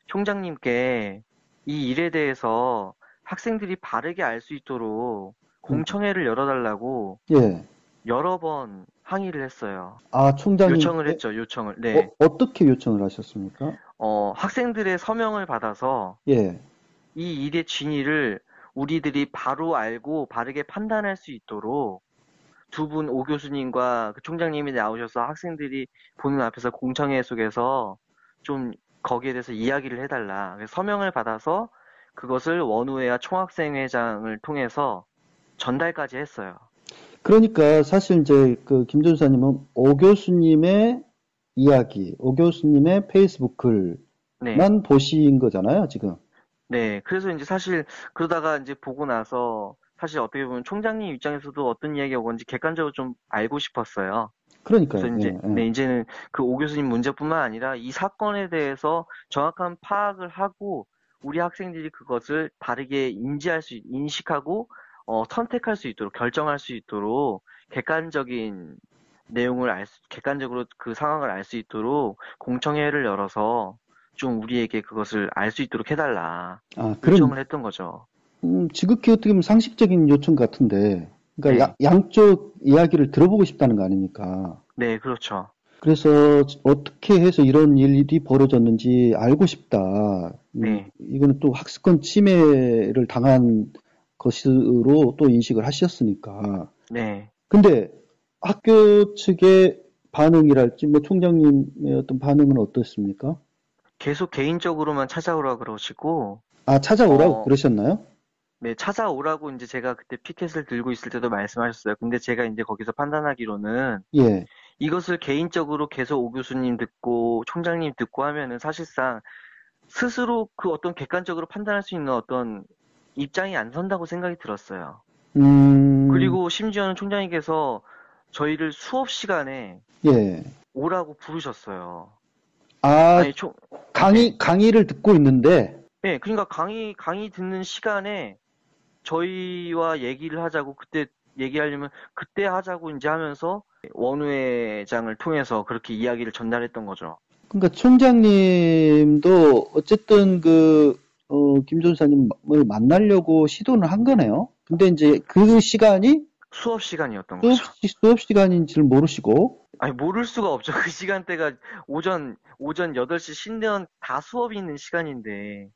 총장님께 이 일에 대해서 학생들이 바르게 알 수 있도록 음, 공청회를 열어달라고 예. 여러 번 항의를 했어요. 아, 요청을 총장님께 했죠, 요청을. 네. 어떻게 요청을 하셨습니까? 학생들의 서명을 받아서 예, 이 일의 진위를 우리들이 바로 알고 바르게 판단할 수 있도록 두 분 오 교수님과 그 총장님이 나오셔서 학생들이 보는 앞에서 공청회 속에서 좀 거기에 대해서 이야기를 해달라. 그래서 서명을 받아서 그것을 원우회와 총학생회장을 통해서 전달까지 했어요. 그러니까 사실 이제 그 김 전사님은 오 교수님의 이야기, 오 교수님의 페이스북 네. 글만 보신 거잖아요, 지금. 네. 그래서 이제 사실 그러다가 이제 보고 나서 사실 어떻게 보면 총장님 입장에서도 어떤 이야기가 오건지 객관적으로 좀 알고 싶었어요. 그러니까요. 그래서 이제 예, 네, 예. 이제는 그 오 교수님 문제뿐만 아니라 이 사건에 대해서 정확한 파악을 하고 우리 학생들이 그것을 바르게 인식하고 선택할 수 있도록 결정할 수 있도록 객관적인 객관적으로 그 상황을 알 수 있도록 공청회를 열어서 좀 우리에게 그것을 알 수 있도록 해달라 아, 그럼 요청을 했던 거죠. 지극히 어떻게 보면 상식적인 요청 같은데, 그러니까 네, 양쪽 이야기를 들어보고 싶다는 거 아닙니까? 네, 그렇죠. 그래서 어떻게 해서 이런 일이 벌어졌는지 알고 싶다. 네, 이거는 또 학습권 침해를 당한 것으로 또 인식을 하셨으니까. 네. 근데 학교 측의 반응이랄지, 뭐 총장님의 어떤 반응은 어떻습니까? 계속 개인적으로만 찾아오라 그러시고, 아, 찾아오라고 어, 그러셨나요? 네, 찾아오라고 이제 제가 그때 피켓을 들고 있을 때도 말씀하셨어요. 근데 제가 이제 거기서 판단하기로는 예. 이것을 개인적으로 계속 오 교수님 듣고 총장님 듣고 하면은 사실상 스스로 그 어떤 객관적으로 판단할 수 있는 어떤 입장이 안 선다고 생각이 들었어요. 음, 그리고 심지어는 총장님께서 저희를 수업 시간에 예. 오라고 부르셨어요. 아, 아니, 네. 강의를 듣고 있는데, 네, 그러니까 강의 듣는 시간에 저희와 얘기를 하자고 그때 얘기하려면 그때 하자고 이제 하면서 원우 회장을 통해서 그렇게 이야기를 전달했던 거죠. 그러니까 총장님도 어쨌든 김 전사님을 만나려고 시도는 한 거네요. 근데 이제 그 시간이 수업 시간이었던 거죠. 수업 시간인 줄 모르시고, 아니, 모를 수가 없죠. 그 시간대가 오전 8시 신대원 다 수업이 있는 시간인데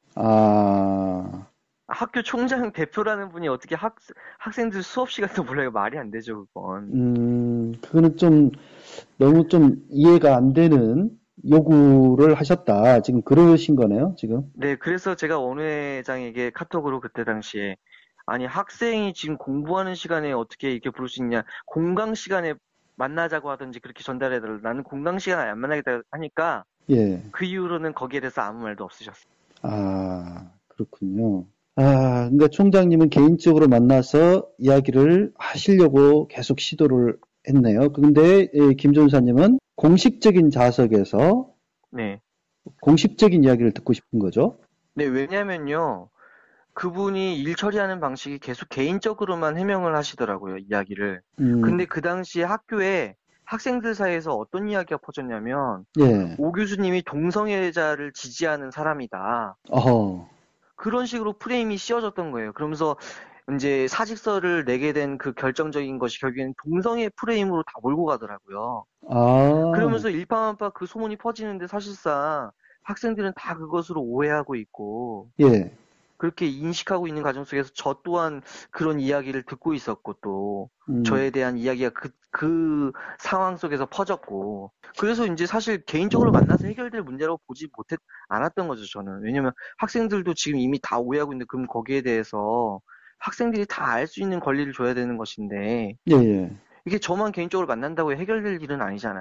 아, 학교 총장 대표라는 분이 어떻게 학생들 수업 시간도 몰라요. 말이 안 되죠, 그건. 그거는 좀 너무 좀 이해가 안 되는 요구를 하셨다. 지금 그러신 거네요, 지금. 네, 그래서 제가 원우 회장에게 카톡으로 그때 당시에 아니 학생이 지금 공부하는 시간에 어떻게 이렇게 부를 수 있냐 공강 시간에 만나자고 하든지 그렇게 전달해달라 나는 공강 시간에 안 만나겠다 하니까 예. 그 이후로는 거기에 대해서 아무 말도 없으셨어요. 아, 그렇군요. 아, 그러니까 총장님은 개인적으로 만나서 이야기를 하시려고 계속 시도를 했네요. 근데 김 전사님은 공식적인 자석에서 네. 공식적인 이야기를 듣고 싶은 거죠. 네, 왜냐면요. 그분이 일 처리하는 방식이 계속 개인적으로만 해명을 하시더라고요, 이야기를. 근데 음, 그 당시에 학교에 학생들 사이에서 어떤 이야기가 퍼졌냐면, 예, 오 교수님이 동성애자를 지지하는 사람이다. 어허, 그런 식으로 프레임이 씌워졌던 거예요. 그러면서 이제 사직서를 내게 된 그 결정적인 것이 결국에는 동성애 프레임으로 다 몰고 가더라고요. 아, 그러면서 일파만파 그 소문이 퍼지는데 사실상 학생들은 다 그것으로 오해하고 있고, 예, 그렇게 인식하고 있는 과정 속에서 저 또한 그런 이야기를 듣고 있었고 또 음, 저에 대한 이야기가 그 상황 속에서 퍼졌고 그래서 이제 사실 개인적으로 만나서 해결될 문제라고 않았던 거죠, 저는. 왜냐면 학생들도 지금 이미 다 오해하고 있는데 그럼 거기에 대해서 학생들이 다 알 수 있는 권리를 줘야 되는 것인데 예, 예. 이게 저만 개인적으로 만난다고 해결될 일은 아니잖아요.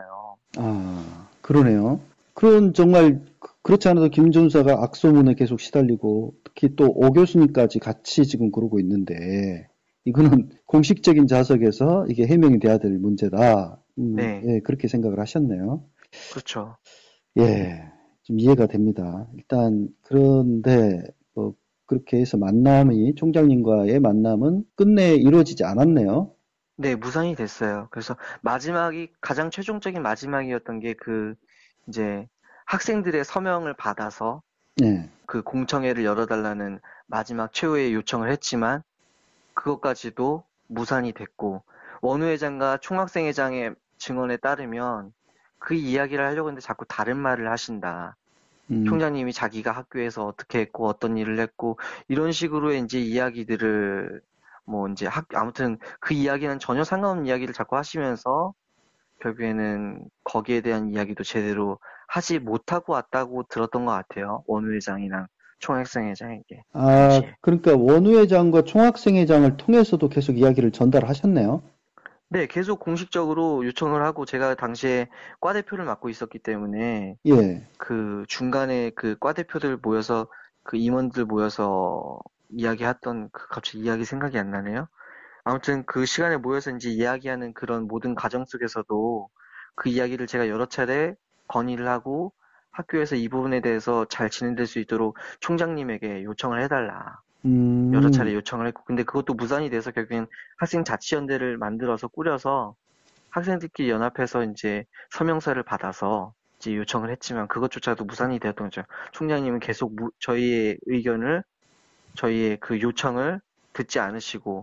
그러네요. 그런 정말 그렇지 않아도 김 전사가 악소문에 계속 시달리고 특히 또 오 교수님까지 같이 지금 그러고 있는데 이거는 공식적인 자석에서 이게 해명이 돼야 될 문제다. 네. 예, 그렇게 생각을 하셨네요. 그렇죠. 예, 좀 이해가 됩니다. 일단 그런데 뭐 그렇게 해서 총장님과의 만남은 끝내 이루어지지 않았네요. 네, 무산이 됐어요. 그래서 가장 최종적인 마지막이었던 게 이제 학생들의 서명을 받아서 예. 그 공청회를 열어달라는 마지막 최후의 요청을 했지만 그것까지도 무산이 됐고, 원우 회장과 총학생회장의 증언에 따르면 그 이야기를 하려고 했는데 자꾸 다른 말을 하신다. 총장님이 자기가 학교에서 어떻게 했고 어떤 일을 했고 이런 식으로 이제 이야기들을 아무튼 그 이야기는 전혀 상관없는 이야기를 자꾸 하시면서 결국에는 거기에 대한 이야기도 제대로 하지 못하고 왔다고 들었던 것 같아요. 원우 회장이랑 총학생회장에게. 당시에. 그러니까 원우 회장과 총학생 회장을 통해서도 계속 이야기를 전달하셨네요. 네, 계속 공식적으로 요청을 하고 제가 당시에 과대표를 맡고 있었기 때문에 예. 그 중간에 그 과대표들 모여서 그 임원들 모여서 이야기했던 갑자기 이야기 생각이 안 나네요. 아무튼 그 시간에 모여서 이제 이야기하는 그런 모든 과정 속에서도 그 이야기를 제가 여러 차례 건의를 하고 학교에서 이 부분에 대해서 잘 진행될 수 있도록 총장님에게 요청을 해달라. 여러 차례 요청을 했고, 근데 그것도 무산이 돼서 결국엔 학생자치연대를 만들어서 꾸려서 학생들끼리 연합해서 이제 서명서를 받아서 이제 요청을 했지만 그것조차도 무산이 되었던 거죠. 총장님은 계속 저희의 의견을, 저희의 그 요청을 듣지 않으시고,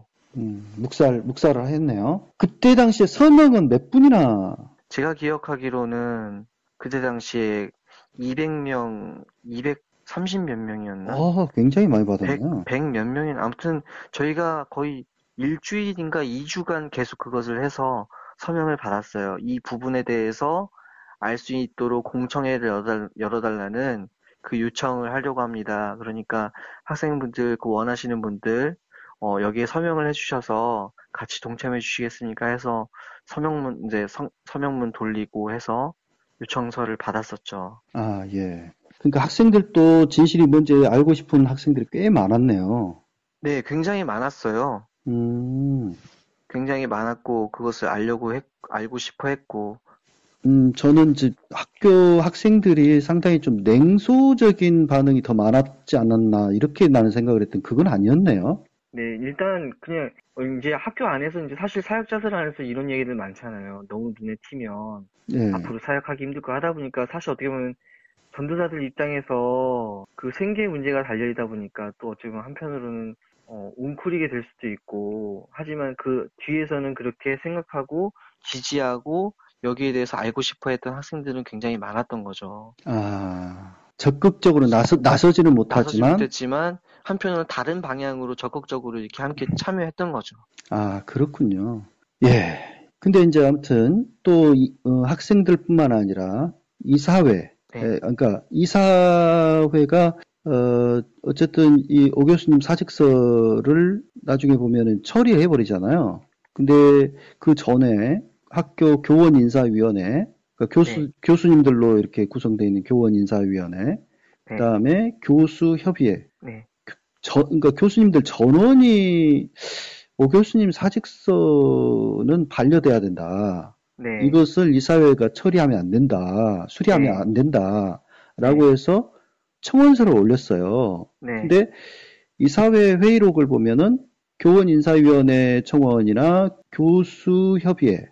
묵살을 했네요. 그때 당시에 서명은 몇 분이나? 제가 기억하기로는 그때 당시에 200명, 230 몇 명이었나? 굉장히 많이 받았네요. 100 몇 명이나, 아무튼 저희가 거의 일주일인가 2주간 계속 그것을 해서 서명을 받았어요. 이 부분에 대해서 알 수 있도록 공청회를 열어달라는 그 요청을 하려고 합니다. 그러니까 학생분들, 그 원하시는 분들, 여기에 서명을 해주셔서 같이 동참해 주시겠습니까? 해서 서명문 돌리고 해서 요청서를 받았었죠. 예. 그러니까 학생들도 진실이 뭔지 알고 싶은 학생들이 꽤 많았네요. 네, 굉장히 많았어요. 굉장히 많았고, 그것을 알고 싶어 했고. 저는 이제 학교 학생들이 상당히 좀 냉소적인 반응이 더 많았지 않았나, 이렇게 나는 생각을 했던 그건 아니었네요. 네, 일단 그냥 이제 학교 안에서 이제 사실 사역자들 안에서 이런 얘기들 많잖아요. 너무 눈에 튀면 예. 앞으로 사역하기 힘들고 하다 보니까 사실 어떻게 보면 전도자들 입장에서 그 생계의 문제가 달려있다 보니까 또 어찌 보면 한편으로는 웅크리게 될 수도 있고, 하지만 그 뒤에서는 그렇게 생각하고 지지하고 여기에 대해서 알고 싶어 했던 학생들은 굉장히 많았던 거죠. 적극적으로 나서지는 못하지만, 못했지만 한편으로는 다른 방향으로 적극적으로 이렇게 함께 참여했던 거죠. 그렇군요. 예. 근데 이제 아무튼 또 학생들뿐만 아니라 이사회, 네. 그러니까 이사회가 어쨌든 이 오 교수님 사직서를 나중에 보면은 처리해 버리잖아요. 근데 그 전에 학교 교원인사위원회, 그러니까 교수님들로 이렇게 구성되어 있는 교원인사위원회, 그다음에 교수협의회, 그러니까 교수님들 전원이 오 교수님 사직서는 반려돼야 된다. 이것을 이사회가 처리하면 안 된다. 수리하면 안 된다. 라고 해서 청원서를 올렸어요. 근데 이사회 회의록을 보면은 교원인사위원회 청원이나 교수협의회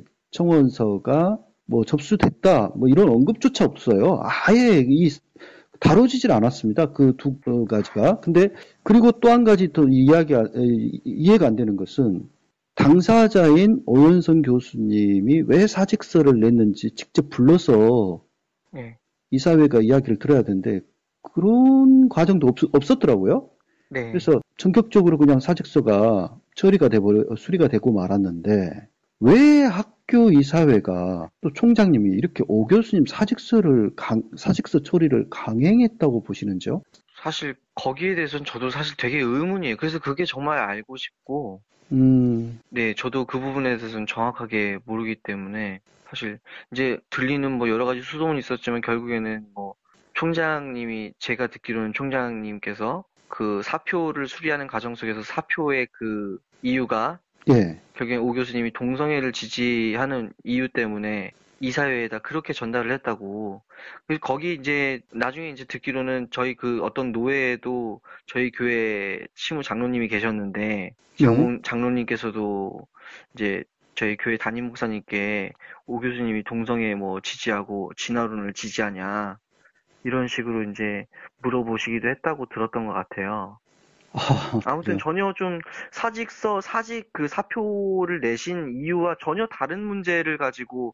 청원서가 뭐 접수됐다. 뭐 이런 언급조차 없어요. 아예 다뤄지질 않았습니다. 그 두 가지가. 근데 그리고 또 한 가지 더 이해가 안 되는 것은 당사자인 오연선 교수님이 왜 사직서를 냈는지 직접 불러서 이사회가 이야기를 들어야 되는데 그런 과정도 없었더라고요. 그래서 전격적으로 그냥 사직서가 수리가 되고 말았는데 왜 학교 이사회가 또 총장님이 이렇게 오 교수님 사직서 처리를 강행했다고 보시는지요? 사실 거기에 대해서는 저도 사실 되게 의문이에요. 그래서 그게 정말 알고 싶고, 네, 저도 그 부분에 대해서는 정확하게 모르기 때문에 사실 이제 들리는 뭐 여러 가지 수소문이 있었지만 결국에는 뭐 총장님이 제가 듣기로는 총장님께서 그 사표를 수리하는 과정 속에서 사표의 그 이유가 예. 결국엔 오 교수님이 동성애를 지지하는 이유 때문에 이사회에다 그렇게 전달을 했다고. 그래서 거기 이제 나중에 이제 듣기로는 저희 그 어떤 노회에도 저희 교회 시무 장로님이 계셨는데 네. 장로님께서도 이제 저희 교회 담임 목사님께 오 교수님이 동성애 뭐 지지하고 진화론을 지지하냐 이런 식으로 이제 물어보시기도 했다고 들었던 것 같아요. 아, 아무튼 그래요. 전혀 좀 사직 그 사표를 내신 이유와 전혀 다른 문제를 가지고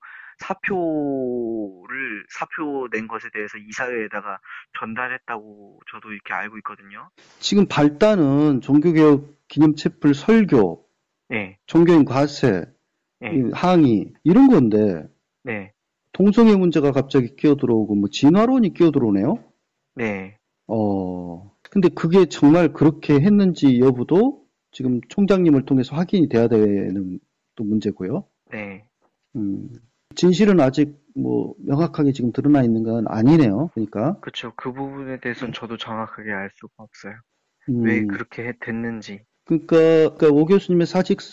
사표 낸 것에 대해서 이사회에다가 전달했다고 저도 이렇게 알고 있거든요. 지금 발단은 종교개혁 기념체플 설교, 네, 종교인 과세, 네, 항의 이런 건데 네, 동성애 문제가 갑자기 끼어들어오고 뭐 진화론이 끼어들어오네요. 네, 근데 그게 정말 그렇게 했는지 여부도 지금 총장님을 통해서 확인이 돼야 되는 또 문제고요. 네. 음, 진실은 아직 뭐 명확하게 지금 드러나 있는 건 아니네요. 그러니까, 그쵸. 그 부분에 대해서는 저도 정확하게 알 수가 없어요. 왜 음, 그렇게 됐는지. 그러니까 오 교수님의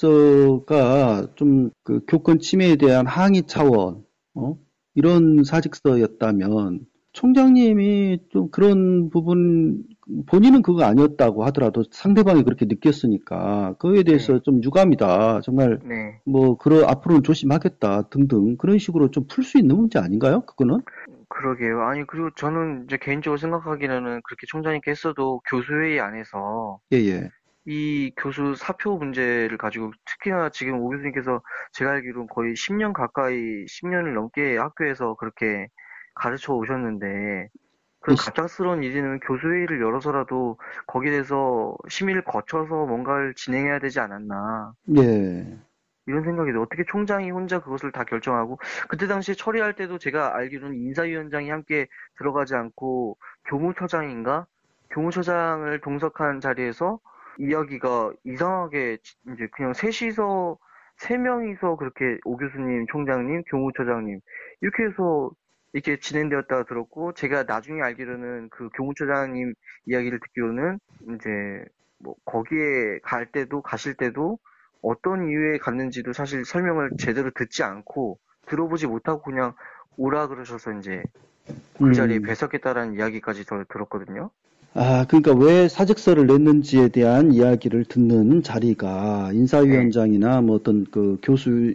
사직서가 좀 그 교권 침해에 대한 항의 차원, 이런 사직서였다면 총장님이 좀 그런 부분 본인은 그거 아니었다고 하더라도 상대방이 그렇게 느꼈으니까 그거에 대해서 네, 좀 유감이다. 정말 네. 뭐 앞으로는 조심하겠다 등등 그런 식으로 좀 풀 수 있는 문제 아닌가요? 그거는? 그러게요. 아니, 그리고 저는 이제 개인적으로 생각하기에는 그렇게 총장님께 했어도 교수회의 안에서 예, 예. 이 교수 사표 문제를 가지고 특히나 지금 오 교수님께서 제가 알기로는 거의 10년 가까이 10년을 넘게 학교에서 그렇게 가르쳐 오셨는데 예, 그런 갑작스러운 일이면 교수회의를 열어서라도 거기에 대해서 심의를 거쳐서 뭔가를 진행해야 되지 않았나 예. 이런 생각이 들어요. 어떻게 총장이 혼자 그것을 다 결정하고 그때 당시에 처리할 때도 제가 알기로는 인사위원장이 함께 들어가지 않고 교무처장인가? 교무처장을 동석한 자리에서 이야기가 이상하게 이제 그냥 셋이서 세 명이서 그렇게 오 교수님, 총장님, 교무처장님 이렇게 해서 이렇게 진행되었다가 들었고 제가 나중에 알기로는 그 교무처장님 이야기를 듣기로는 이제 뭐 거기에 가실 때도 어떤 이유에 갔는지도 사실 설명을 제대로 듣지 않고 들어보지 못하고 그냥 오라 그러셔서 이제 그 자리에 음. 배석했다라는 이야기까지 저 들었거든요. 아, 그러니까 왜 사직서를 냈는지에 대한 이야기를 듣는 자리가 네, 인사위원장이나 뭐 어떤 그 교수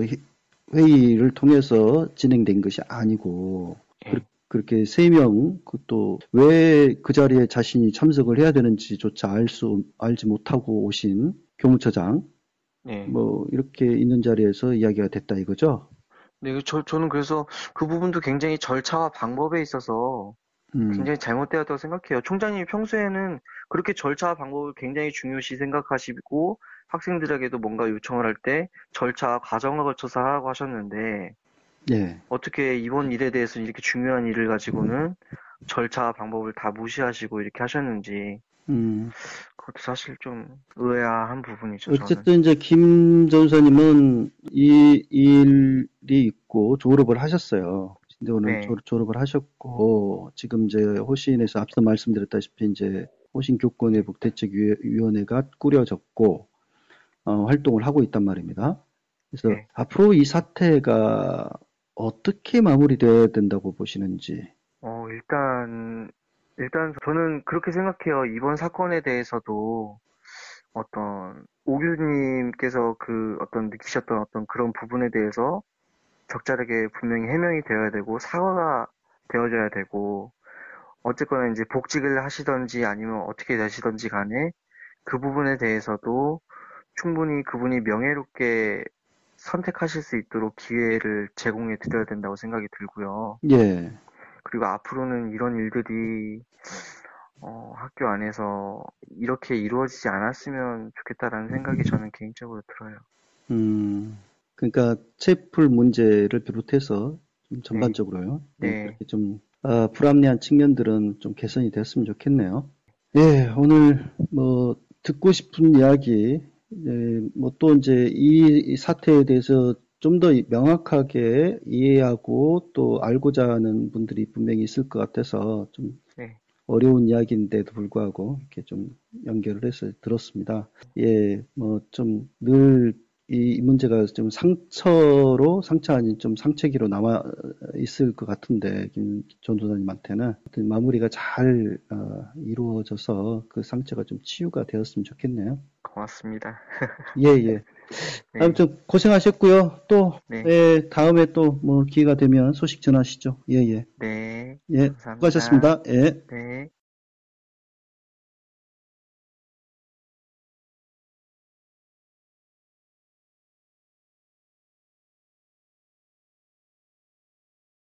회의를 통해서 진행된 것이 아니고 네, 그렇게 세 명, 또 왜 그 자리에 자신이 참석을 해야 되는지조차 알지 못하고 오신 교무처장 네. 뭐 이렇게 있는 자리에서 이야기가 됐다 이거죠? 네, 저는 그래서 그 부분도 굉장히 절차와 방법에 있어서 음, 굉장히 잘못되었다고 생각해요. 총장님이 평소에는 그렇게 절차와 방법을 굉장히 중요시 생각하시고 학생들에게도 뭔가 요청을 할 때 절차와 과정을 거쳐서 하라고 하셨는데 예. 어떻게 이번 일에 대해서 이렇게 중요한 일을 가지고는 절차와 방법을 다 무시하시고 이렇게 하셨는지 음. 그것도 사실 좀 의아한 부분이죠, 저는. 어쨌든 이제 김 전사님은 이 일이 있고 졸업을 하셨어요. 근데 오늘 네, 졸업을 하셨고 지금 이제 호신에서 앞서 말씀드렸다시피 이제 호신 교권회복 대책위원회가 꾸려졌고 활동을 하고 있단 말입니다. 그래서 네. 앞으로 이 사태가 어떻게 마무리돼야 된다고 보시는지. 일단 저는 그렇게 생각해요. 이번 사건에 대해서도 어떤 오규님께서 그 어떤 느끼셨던 어떤 그런 부분에 대해서 적절하게 분명히 해명이 되어야 되고 사과가 되어져야 되고 어쨌거나 이제 복직을 하시던지 아니면 어떻게 되시던지 간에 그 부분에 대해서도 충분히 그분이 명예롭게 선택하실 수 있도록 기회를 제공해 드려야 된다고 생각이 들고요. 예. 그리고 앞으로는 이런 일들이 학교 안에서 이렇게 이루어지지 않았으면 좋겠다라는 생각이 저는 개인적으로 들어요. 음. 그러니까 채플 문제를 비롯해서 좀 전반적으로요. 그렇게 좀 불합리한 측면들은 좀 개선이 됐으면 좋겠네요. 예, 오늘 뭐 듣고 싶은 이야기, 뭐 또 이제 이 사태에 대해서 좀 더 명확하게 이해하고 또 알고자 하는 분들이 분명히 있을 것 같아서 좀 어려운 이야기인데도 불구하고 이렇게 좀 연결을 해서 들었습니다. 예, 뭐 좀 늘 이 문제가 좀 상처 아닌 좀 상처기로 남아 있을 것 같은데, 김 전도사님한테는 마무리가 잘 이루어져서 그 상처가 좀 치유가 되었으면 좋겠네요. 고맙습니다. 예, 예. 아무튼 고생하셨고요. 또 다음에 또 뭐 기회가 되면 소식 전하시죠. 예, 예. 네. 예, 감사합니다. 수고하셨습니다. 예. 네.